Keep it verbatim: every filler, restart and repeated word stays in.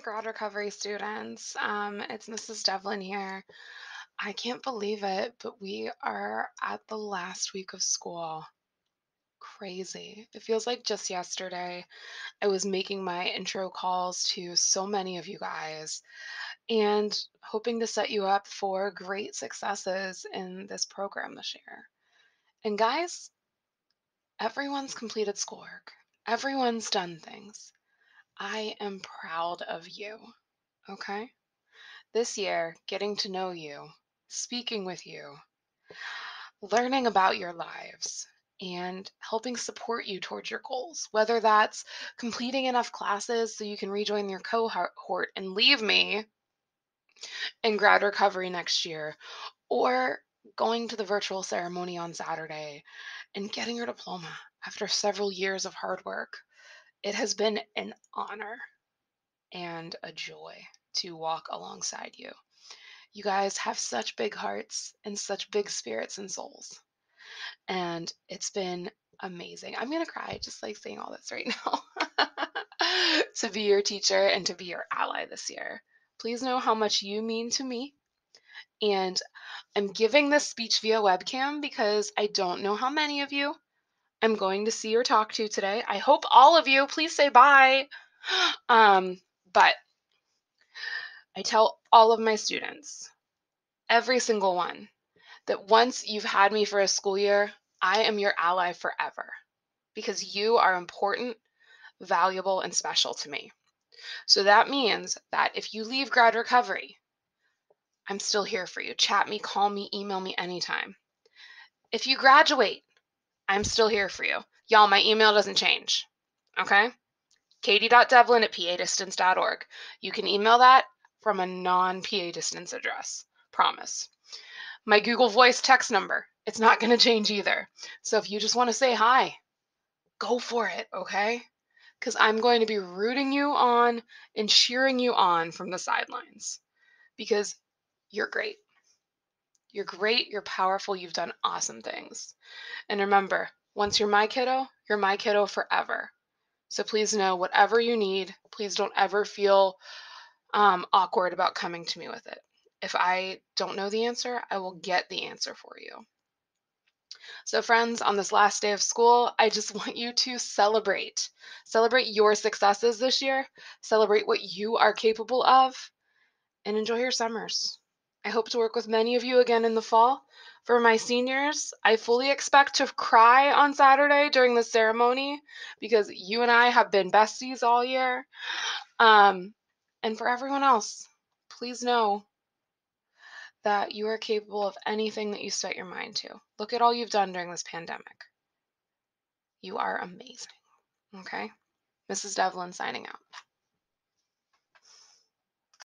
Grad Recovery students. Um, it's Missus Devlin here. I can't believe it, but we are at the last week of school. Crazy. It feels like just yesterday I was making my intro calls to so many of you guys and hoping to set you up for great successes in this program this year. And guys, everyone's completed schoolwork, everyone's done things. I am proud of you, okay? This year, getting to know you, speaking with you, learning about your lives, and helping support you towards your goals, whether that's completing enough classes so you can rejoin your cohort and leave me in grad recovery next year, or going to the virtual ceremony on Saturday and getting your diploma after several years of hard work. It has been an honor and a joy to walk alongside you. You guys have such big hearts and such big spirits and souls. And it's been amazing. I'm going to cry just like saying all this right now. To be your teacher and to be your ally this year. Please know how much you mean to me. And I'm giving this speech via webcam because I don't know how many of you I'm going to see or talk to today. I hope all of you. Please say bye. Um, but I tell all of my students, every single one, that once you've had me for a school year, I am your ally forever because you are important, valuable, and special to me. So that means that if you leave grad recovery, I'm still here for you. Chat me, call me, email me anytime. If you graduate, I'm still here for you. Y'all, my email doesn't change. Okay? katie dot devlin at p a distance dot org. You can email that from a non-P A distance address. Promise. My Google Voice text number, it's not going to change either. So if you just want to say hi, go for it, okay? Because I'm going to be rooting you on and cheering you on from the sidelines because you're great. You're great, you're powerful, you've done awesome things. And remember, once you're my kiddo, you're my kiddo forever. So please know whatever you need, please don't ever feel um, awkward about coming to me with it. If I don't know the answer, I will get the answer for you. So, friends, on this last day of school, I just want you to celebrate. Celebrate your successes this year, celebrate what you are capable of, and enjoy your summers. I hope to work with many of you again in the fall. For my seniors, I fully expect to cry on Saturday during the ceremony because you and I have been besties all year. Um, and for everyone else, please know that you are capable of anything that you set your mind to. Look at all you've done during this pandemic. You are amazing. Okay? Missus Devlin signing out.